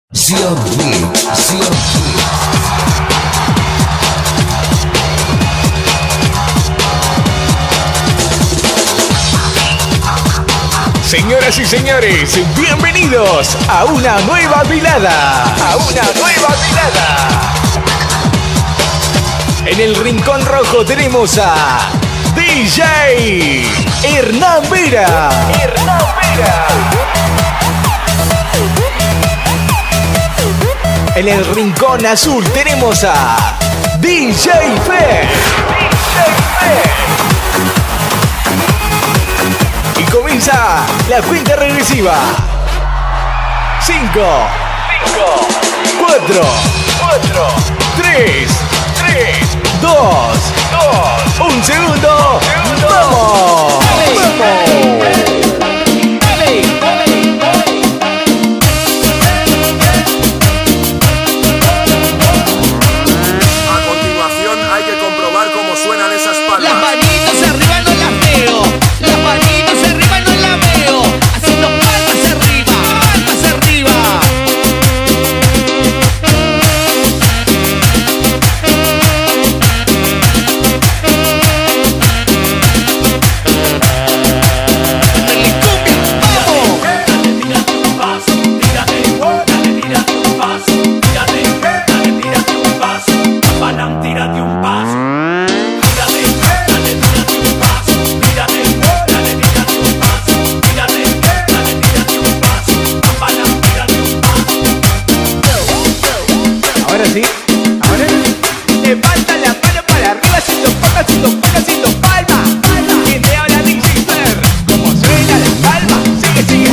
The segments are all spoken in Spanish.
Sion Mix, Sion Mix. Señoras y señores, bienvenidos a una nueva velada. En el Rincón Rojo tenemos a DJ Hernán Vera. En el Rincón Azul tenemos a DJ Fer. Y comienza la cuenta regresiva. 5, 4, 3, 2, 1 segundo. ¡Vamos! A continuación hay que comprobar cómo suenan esas palmas. Las manitos arriba no las veo. Las manitos arriba no las veo. Haciendo palmas arriba. Palmas arriba. ¡Dale cumbia! ¡Vamos! Tírate un paso, tírate un paso, tírate un paso, Apalam, tírate un paso, tírate un paso, tírate un paso, Apalam, tírate un paso. Ahora sí. Levanta la mano para arriba, haciendo palmas, haciendo palmas. ¿Quién te habla? DJ Fer. ¿Cómo suena la palma? Sigue.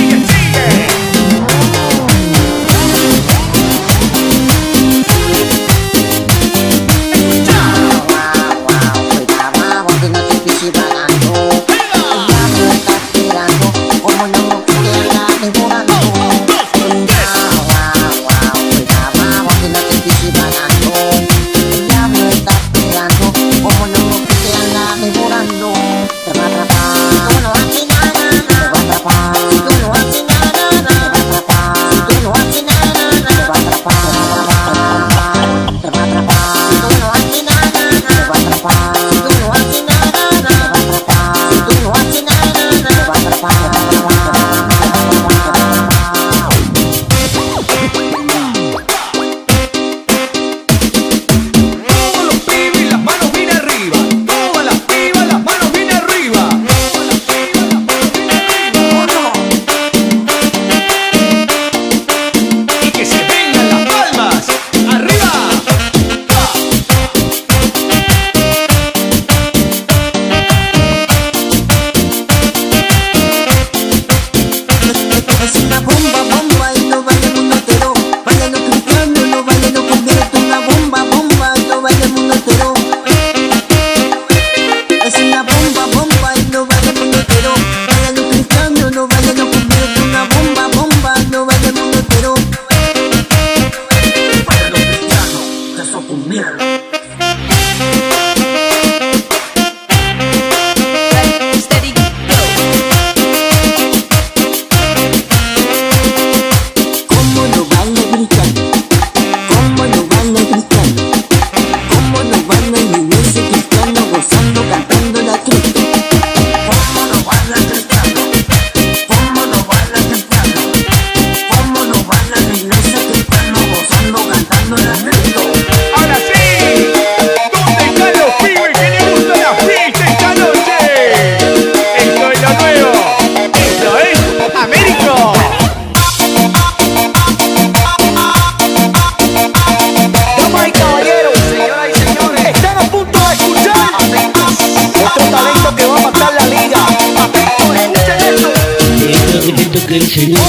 toque el Señor,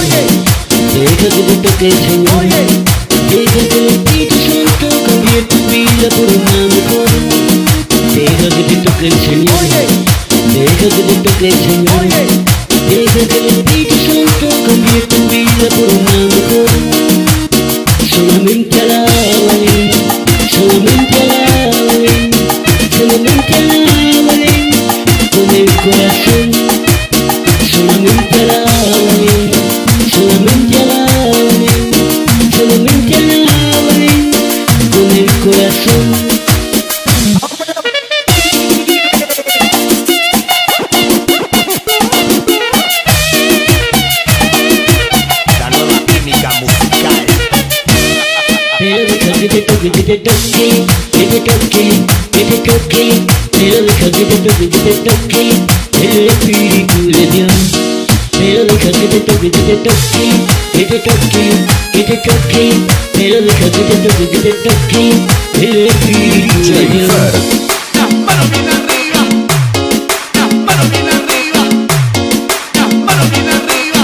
deja que te toque el Señor, deja que el Espíritu Santo cambie tu vida por una mejor. Deja que te toque el Señor, deja que te toque el Señor, deja que el Espíritu Santo cambie tu vida por una mejor. Solamente alábale, solamente alábale, solamente alábale con el corazón. Solamente alábale, solamente alábale, musical. Pero deja que te toque, que te toque, que te toque, que te toque. Pero deja que te toque, que te toque el Espíritu de Dios. Pero deja que te toque, que te toque, que te toque, que te toque. Pero deja que te toque, que te toque el Espíritu de Dios. Las manos bien arriba, las manos bien arriba, las manos bien arriba.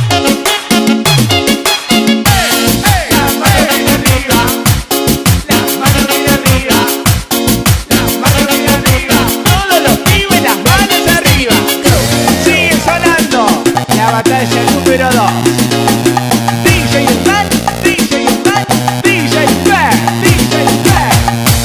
Las manos bien arriba, las manos bien arriba, las manos bien arriba. Todos los pibes, las manos arriba. Sigue sonando la batalla número 2. DJ Star, DJ Star, DJ Star, DJ Star.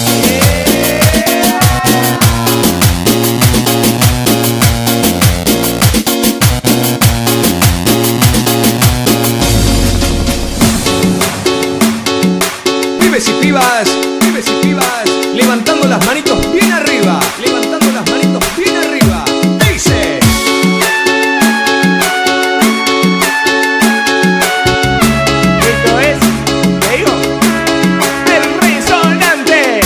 Pibes y pibas, levantando las manitos bien arriba, levantando las manitos bien arriba. Dice. Esto es, te digo, el resonante.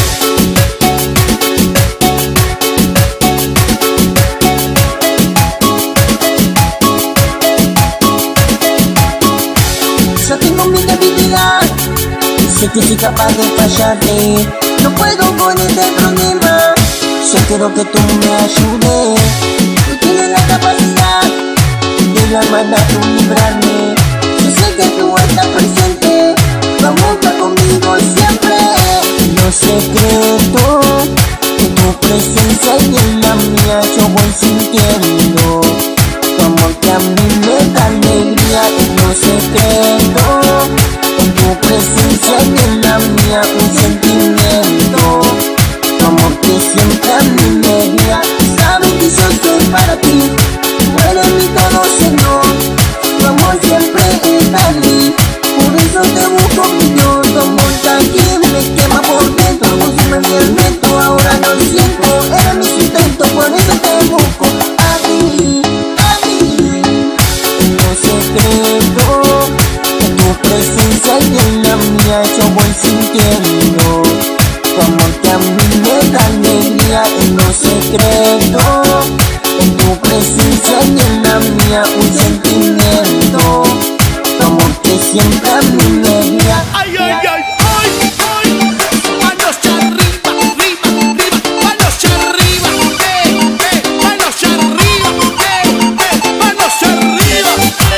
Yo tengo mi debilidad, sé que soy capaz de fallarte. No puedo con este problema, yo quiero que tú me ayudes. Tú tienes la capacidad de la mano tú librarme. Yo sé que tú estás presente, vamos a estar conmigo siempre. Los secretos de tu presencia y en la mía yo voy sintiendo. Tu amor que a mí me da alegría en los secretos. En tu presencia y en la mía un sentimiento. Tu amor que siempre a mí me guía. Sabes que yo soy para ti. Tú eres mi todo, Señor. Tu amor siempre está allí. Por eso te busco, mi Dios. Tu amor también me quema por dentro. Consume mi alimento, ahora lo siento. Eres mi sustento, por eso te busco a ti, a ti. En los secretos de tu presencia y en la mía yo voy sintiendo. Tu amor que a mí me da alegría en los secretos. En tu presencia y en la mía un sentimiento. Tu amor que siempre a mí me guía. Ay, ay, ay, ay, ay. Manos arriba, arriba, arriba. Manos arriba, manos arriba, manos arriba.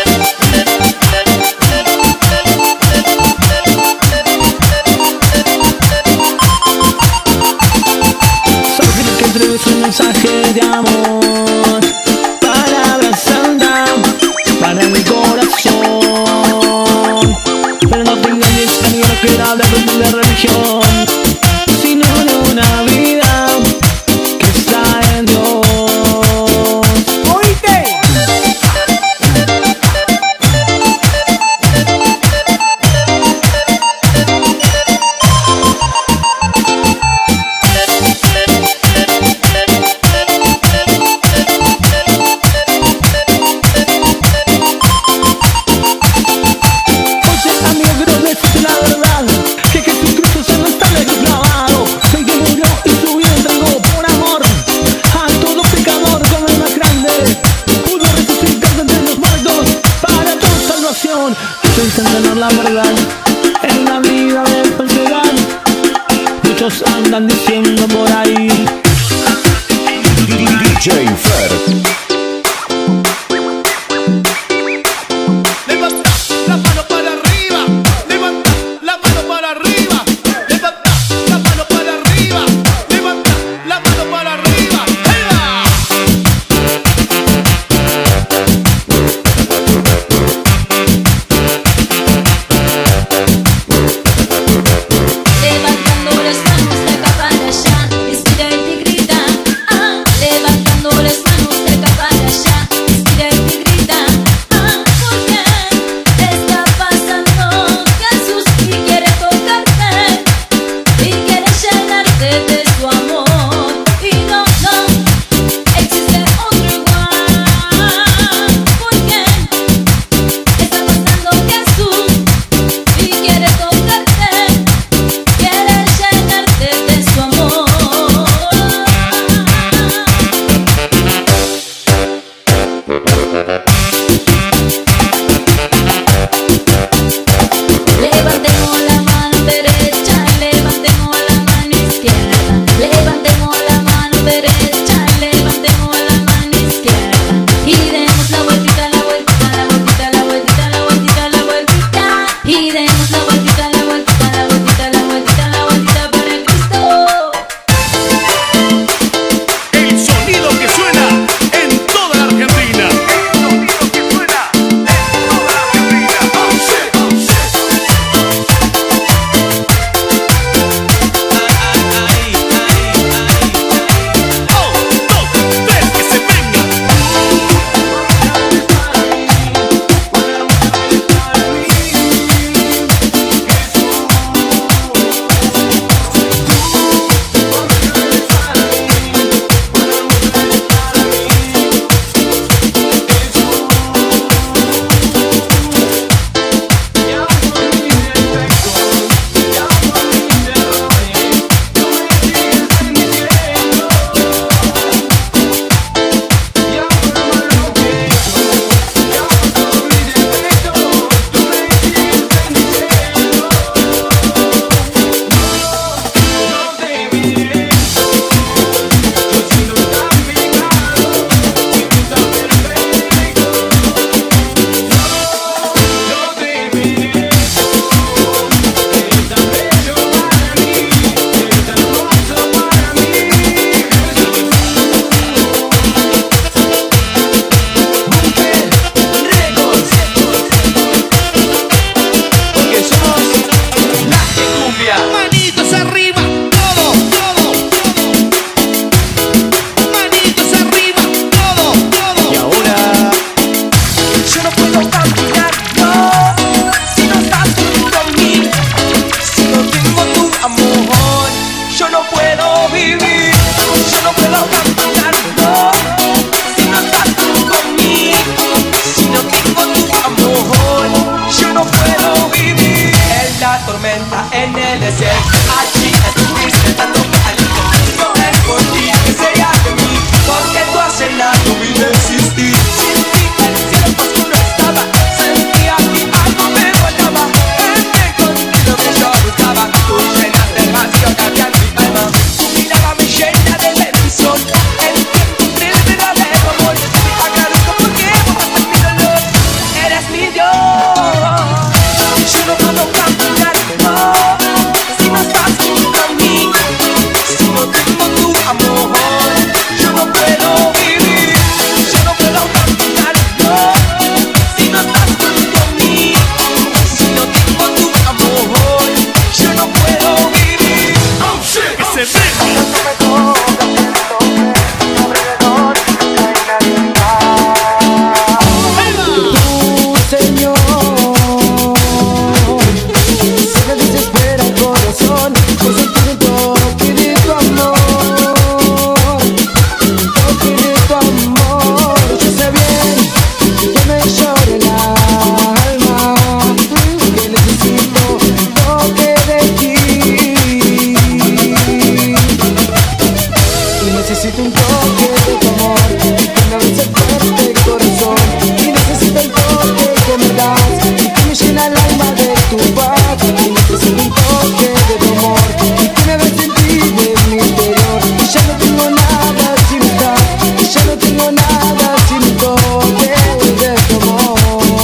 Solo quiero que entregues un mensaje de amor, palabras santas para mi corazón. Pero no te engañes, que yo no quiero hablar de religión, sino de una vida que está en Dios. ¿Oíste? Oye, amigo, quiero decirte la verdad, que Jesucristo se no está lejos clavado. El que murió y su vida entregó por amor a todo pecador como el más grande. Pudo resucitar de entre los muertos para tu salvación. Intentan ganar la verdad en una vida de falsedad. Muchos andan diciendo por ahí. DJ Fer. Levanta la mano para arriba, levanta la mano para arriba, levanta la mano para arriba, levanta la mano para arriba. ¡Ahí va! Levantando las manos de acá para allá, estira y te grita. Levantando las manos de acá tormenta en el desierto. Allí estuviste dándome aliento. No es por ti que sea de mí, porque tú has llenado mi vida existir. Sin ti el cielo oscuro estaba, sentía que algo me volaba. Entré contigo que yo buscaba, tú llenas de vacío que había en mi alma. Tu mirada me llena de bendición, el tiempo entre el verdadero amor. Te agradezco porque borraste mi dolor, eres mi Dios. Yo no puedo caminar, no, si no estás junto a mí, si no tengo tu amor, yo no puedo vivir. Yo no puedo caminar, no, si no estás junto a mí, si no tengo tu amor, yo no puedo vivir. Oh shit, que se necesito un toque de tu amor, que me abrace fuerte el corazón. Y necesito el toque que me das, y que me llena el alma de tu paz. Y necesito un toque de tu amor, y que me haga sentir en mi interior. Y ya no tengo nada sin estar, y ya no tengo nada sin un toque de tu amor.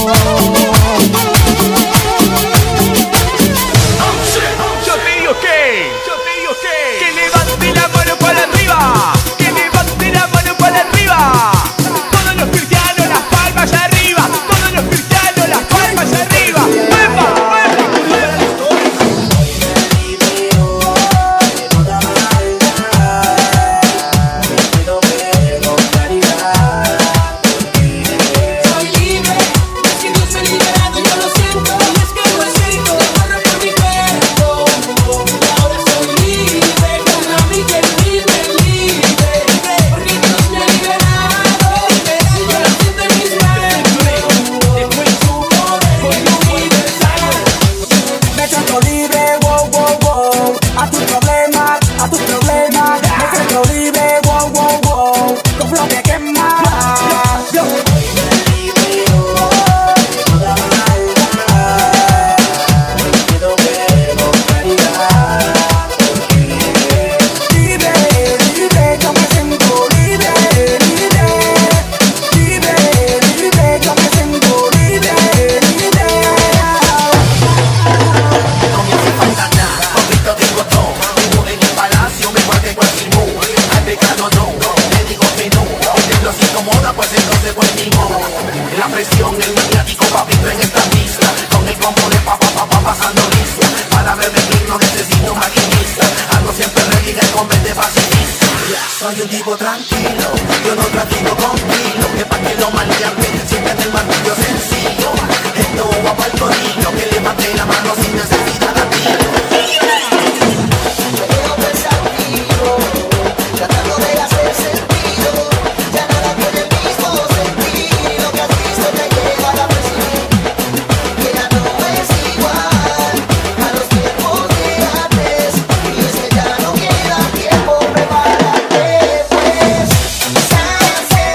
Yo te digo que levante la mano para arriba. Todos los cristianos, las palmas arriba. Todos los cristianos, las palmas arriba. Soy libre, me siento liberado, yo lo siento. Y es que el espíritu corre por mi cuerpo. Y ahora soy libre, con mi que libre. Porque Dios me ha liberado, y yo lo siento en mis manos. Después su poder universal. Me siento libre, wow, wow, wow. A tus problemas, me siento libre, wow, wow, wow. Con flow que quema. Yo libre, yo me siento libre, yo me siento libre. No me hace falta nada, poquito de botón. Vivo en el palacio, mejor que cualquier mundo. Al pecado no, le digo que no. El templo se incomoda, pues entonces voy ni modo. La presión, el mediático papito en esta pista. Con el combo de pasando lista. Para ver de quién no necesito maquinista. Ando siempre ready en el convento pacifista. Soy un tipo tranquilo, yo no platico contigo. Que pa' que lo maleante, siempre en el martillo sencillo. Esto va pa'l corillo, que levante la mano sin necesidad de tiro. Puedo pensar contigo, tratando de hacer sentido. Ya nada tiene el mismo sentido que has visto te lleva a percibir. Que ya no es igual a los tiempos de antes. Y es que ya no queda tiempo, prepárate pues.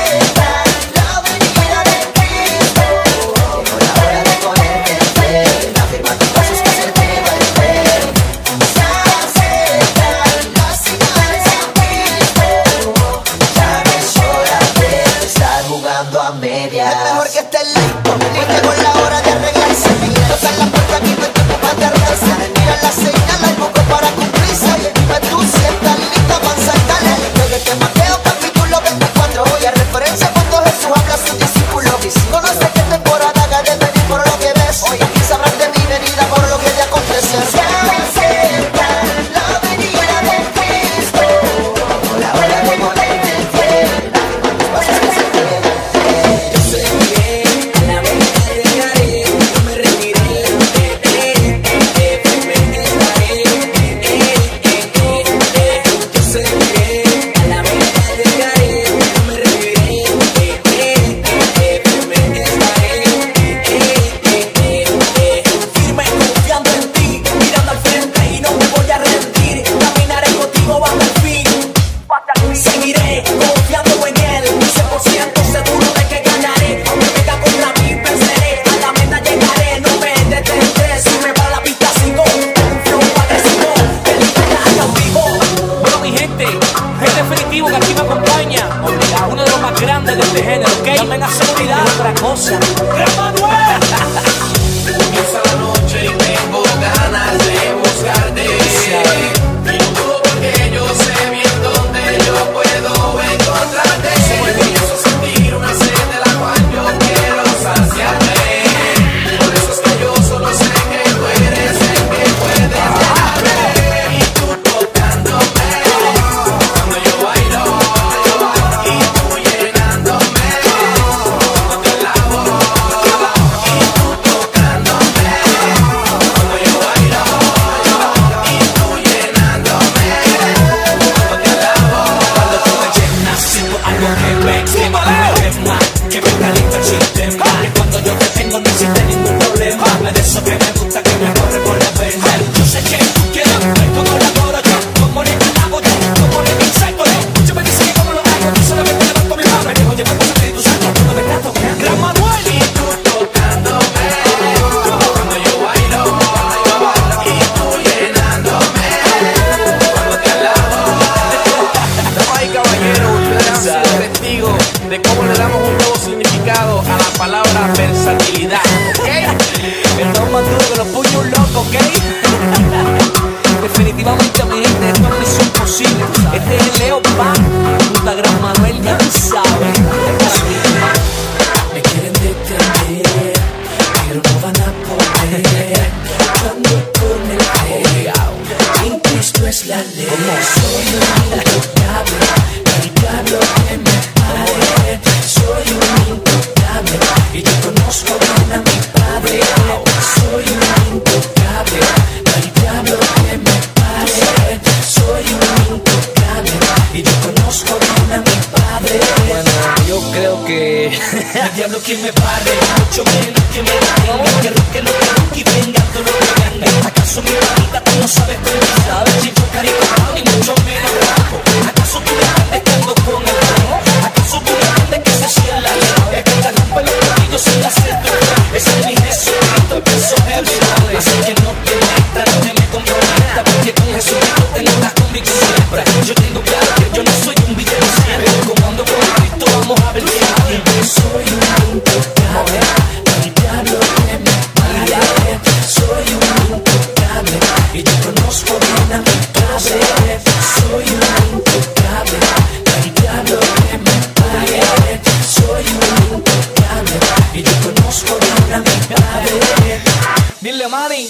que me pare, mucho menos que me detenga. Que roque lo que roque y venga todo lo que venga. ¿Acaso mi mamita tú no sabes pensar? Si yo carico ni mucho menos rapo. ¿Acaso tú me andes que ando con el ramo? ¿Acaso tú me andes que se cierra la llave? Que te rompe los tobillos sin hacer tu ese es mi Jesucristo, el peso es el real. Así que no te metas, no me comprometa, porque con Jesucristo tengo la convicción siempre. Yo tengo claro que yo no soy un villano siempre. Como ando con Cristo vamos a ver quién soy un intocable. El diablo que me vaya. Soy un intocable y yo conozco bien a mi padre. Soy un intocable. El diablo que me vaya. Soy un intocable y yo conozco bien a mi padre. Dile, mami.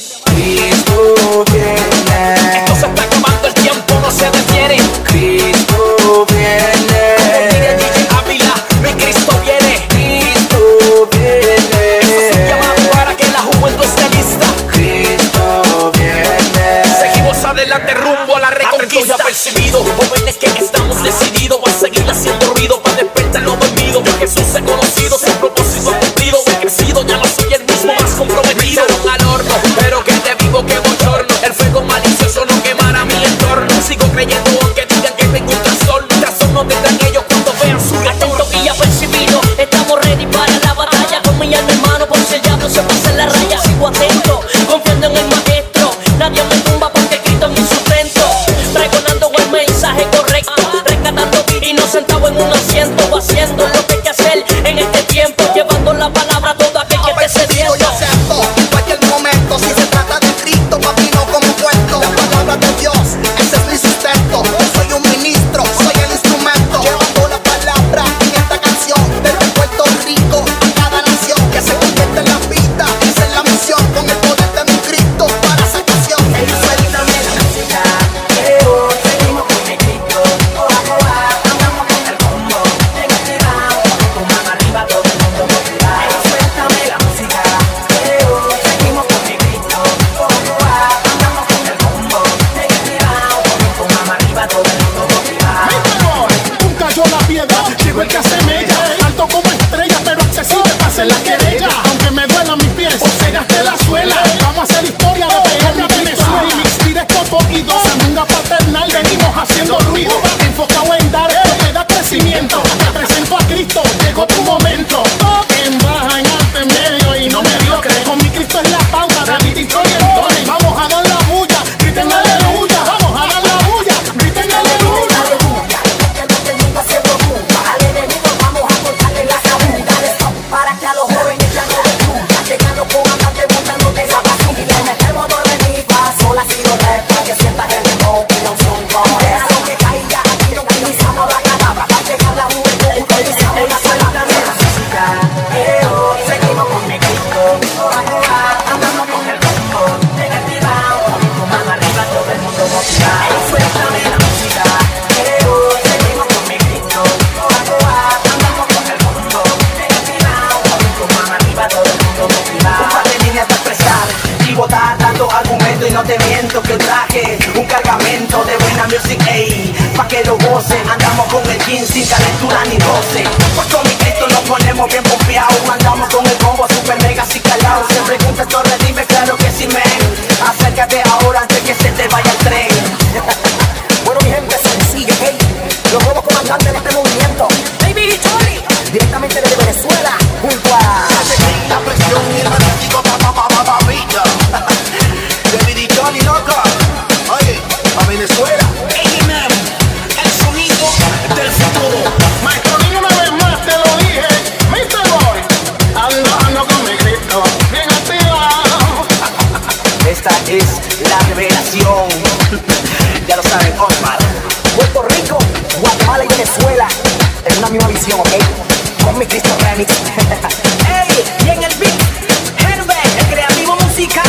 Cristo viene. Esto se está acabando, el tiempo no se detiene. Cristo viene. Como diría DJ Ávila, mi Cristo viene. Cristo viene. Eso es un llamado para que la juventud esté lista. Cristo viene. Seguimos adelante rumbo a la reconquista. Ya percibido, jóvenes que estamos decididos a seguir haciendo ruido para despertar lo dormido. De Jesús he conocido, su propósito cumplido. He crecido, ya no soy el mismo más comprometido. Al horno, pero que te vivo que bochorno. El fuego malicioso no quemará mi entorno. Sigo creyendo aunque digan que tengo un trastorno. Trastorno tendrán ellos cuando vean su retorno. Atento y apercibido, estamos ready para la batalla. Con mi alma hermano por si el diablo se pasa en la raya. Sigo atento, confiando en el maestro. Nadie me tumba porque Cristo es mi sustento. Pregonando el mensaje correcto, rescatando y no sentado en un asiento. Haciendo lo que hay que hacer en este tiempo, llevando la palabra a todo aquel que te sediento. Yo acepto en cualquier momento. Si se trata de Cristo, papi, no como cuento. La palabra de Dios, ese es mi sustento. Soy un ministro, soy el instrumento. Llevando la palabra en esta canción. Desde Puerto Rico a cada nación. Que se convierta en la vida, esa es la misión. Con el poder de mi Cristo para salvación. Suéltame la música, seguimos con mi Cristo. Andamos con el combo, en el tirado. Con mano arriba todo el mundo motivado. Suéltame la música, seguimos con mi Cristo. Andamos con el combo, en el tirado. Con mano arriba todo el mundo motivado. Nunca yo la piedra, llegó el que hace mella. Alto como estrella, pero accesible para hacer la querella. Aunque me duelan mis pies, o se gaste la suela. Vamos a hacer historia de pegar mi Venezuela. Y mix directo poquito, sandunga paternal. Venimos haciendo ruido, enfocado en dar que da crecimiento. Te presento a Cristo, llegó tu momento. En baja, en alto, en medio y no mediocre. Con mi Cristo es la pauta, David y Troy en dones. Vamos a dar la bulla, griten aleluya. Vamos a dar la bulla, griten aleluya. Para que a los jóvenes ya no descubran, llegando con andante montando de esa basura. Y le metemos dos de mi paso, la sido recta, que sientas el ritmo y la unción como esa. Lo que caiga aquí no utilizamos la palabra, para llegar a la juventud utilizamos la palabra. La música, seguimos con mi Cristo, andamos con el combo, en el tirado, con mano arriba todo el mundo motivado. Suéltame la música, seguimos con mi Cristo, andamos con el combo, en el tirado, con mano arriba todo el mundo motivado. Un par de líneas de expresar y votar dando argumento y no te miento que traje un cargamento de buena music, ey, pa' que lo gocen. Andamos con el 15 sin calentura ni roce. Pues con mi Cristo nos ponemos bien pompeados. Andamos con el combo super mega así calado. Se pregunta esto redime, claro que sí, men. Acércate ahora antes que se te vaya el tren. Bueno, mi gente, sencillo, hey. Los nuevos comandantes de este movimiento. Baby Tony, directamente desde Venezuela, junto a La presión y el fanático papita. David y Johnny, loco. Oye, a Venezuela. Eminem, el sonido del futuro. Maestro Niño, una vez más te lo dije, Mr. Boy, ando con mi Cristo, bien activado. Esta es la revelación. Ya lo saben, Osmar. Puerto Rico, Guatemala y Venezuela. Es una misma visión, ¿ok? Con mi Cristo Remix. ¡Ey! Y en el beat, Herbert, el creativo musical.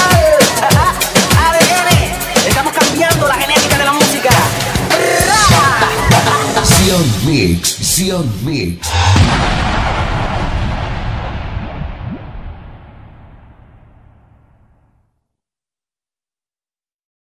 ADN. Estamos cambiando la genética de la música. Sion Mix.